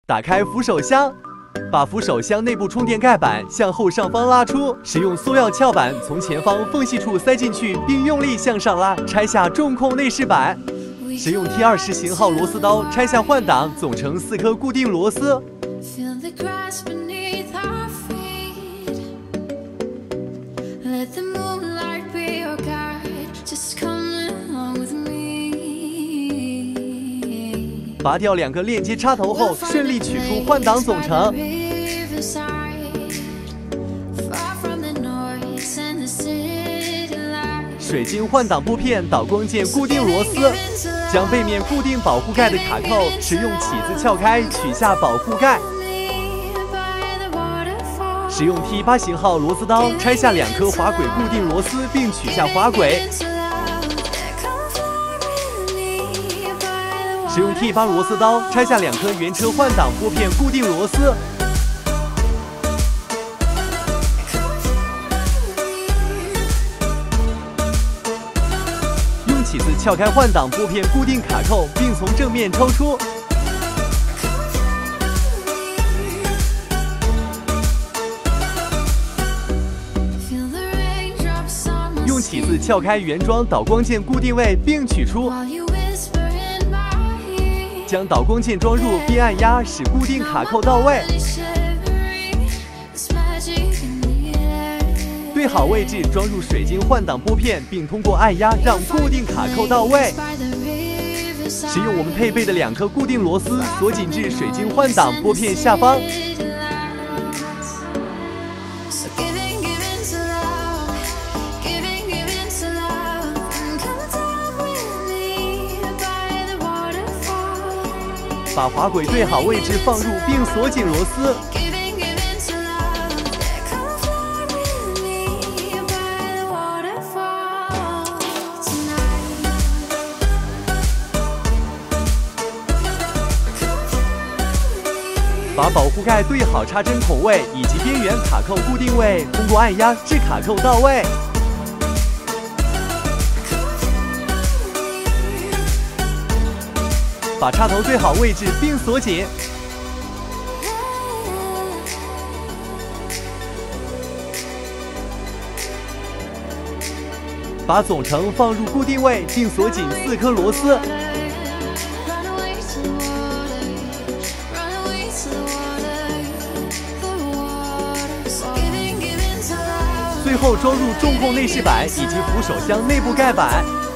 打开扶手箱，把扶手箱内部充电盖板向后上方拉出，使用塑料撬板从前方缝隙处塞进去，并用力向上拉，拆下中控内饰板。使用 T20型号螺丝刀拆下换挡，总成4颗固定螺丝。拔掉2个链接插头后，顺利取出换挡总成。水晶换挡拨片导光键固定螺丝，将背面固定保护盖的卡扣，使用起子撬开，取下保护盖。使用 T8型号螺丝刀拆下2颗滑轨固定螺丝，并取下滑轨。使用 T8螺丝刀拆下2颗原车换挡拨片固定螺丝。用起子撬开换挡拨片固定卡扣，并从正面抽出。用起子撬开原装导光键固定位，并取出。将导光键装入并按压，使固定卡扣到位。对好位置装入水晶换挡拨片，并通过按压让固定卡扣到位。使用我们配备的2颗固定螺丝锁紧至水晶换挡拨片下方。把滑轨对好位置放入并锁紧螺丝。把保护盖对好插针孔位以及边缘卡扣固定位，通过按压至卡扣到位。把插头对好位置并锁紧。把总成放入固定位并锁紧4颗螺丝。最后装入中控内饰板以及扶手箱内部盖板。